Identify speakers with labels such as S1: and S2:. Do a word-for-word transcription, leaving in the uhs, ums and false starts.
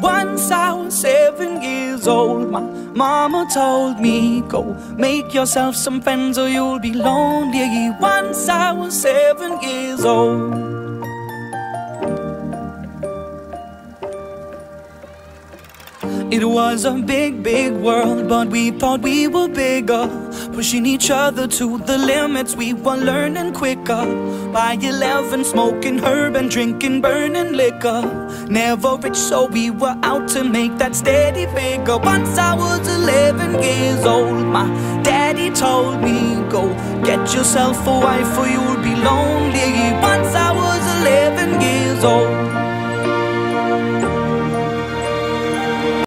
S1: Once I was seven years old, my mama told me, go make yourself some friends or you'll be lonely. Once I was seven years old. It was a big, big world, but we thought we were bigger, pushing each other to the limits. We were learning quicker. By eleven, smoking herb and drinking burning liquor. Never rich, so we were out to make that steady figure. Once I was eleven years old, my daddy told me, go get yourself a wife or you'll be lonely. Once I was eleven years old.